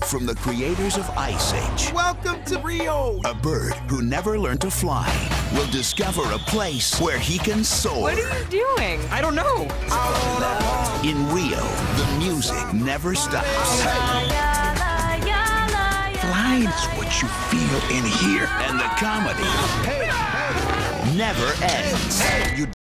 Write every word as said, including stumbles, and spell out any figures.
from the creators of Ice Age. Welcome to Rio! A bird who never learned to fly will discover a place where he can soar. What are you doing? I don't know. In Rio, the music never stops. Flying's what you feel in here. And the comedy never ends. You